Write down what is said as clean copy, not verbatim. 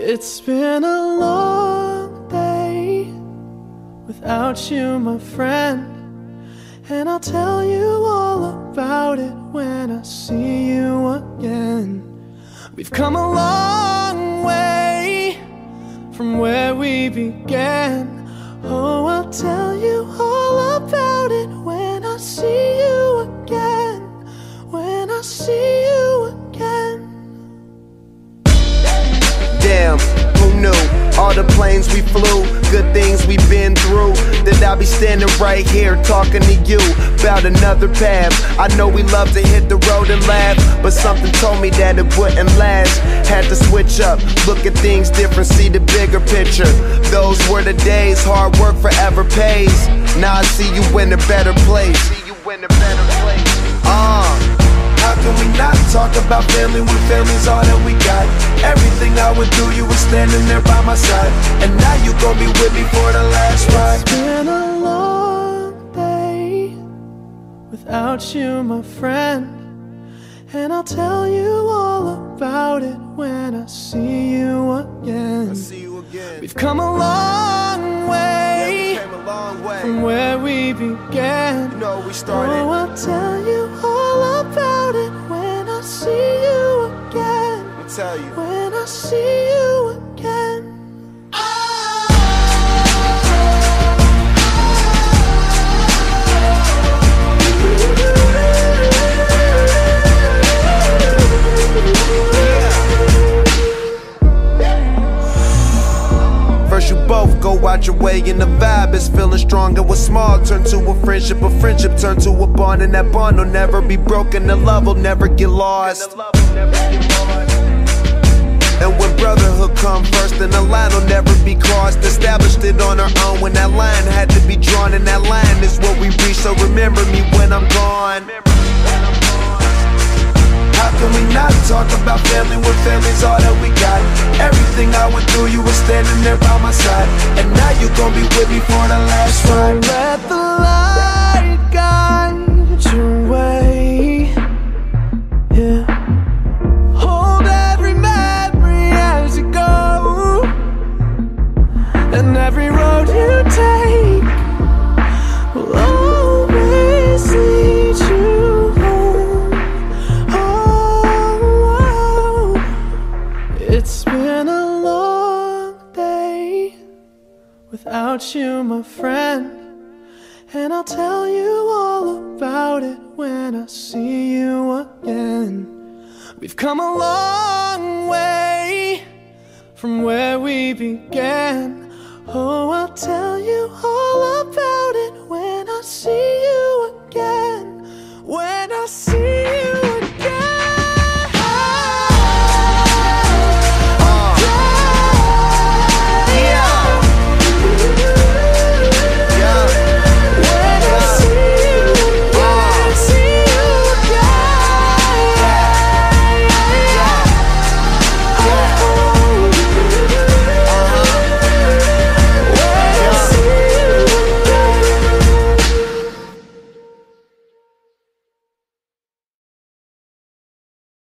It's been a long day without you, my friend, and I'll tell you all about it when I see you again. We've come a long way from where we began. Oh, I'll tell you all about it when I see you again. When I see you again. Damn, who knew? All the planes we flew, good things we've been through, that I'll be standing right here talking to you about another path. I know we love to hit the road and laugh, but something told me that it wouldn't last. Had to switch up, look at things different, see the bigger picture. Those were the days, hard work forever pays. Now I see you in a better place. How can we not talk about family when family's all that we got? Everything I went through, you were standing there by my side, and now you gon' be with me for the last ride. It's been a long day without you, my friend, and I'll tell you all about it when I see you again. We've come a long way, from where we began. You know we started. Oh, I'll tell you all about it when I see you again. I'll tell you. When I see you again. First you both go out your way and the vibe is feeling strong. And what's small turn to a friendship turn to a bond, and that bond will never be broken. The love will never get lost. And when brotherhood come first, then the line will never be crossed. Established it on our own when that line had to be drawn, and that line is what we reach. So remember me when I'm gone. How can we not talk about family when family's all that we got? Everything I went through, you were standing there by my side, and now you gon' be with me for the last ride. Let the light guide your way. Yeah. Hold every memory as you go, and every road you take will always lead you home. Oh, it's been a long day without you, my friend, and I'll tell you all about it when I see you again. We've come a long way from where we began. Oh, I'll tell you all about it when I see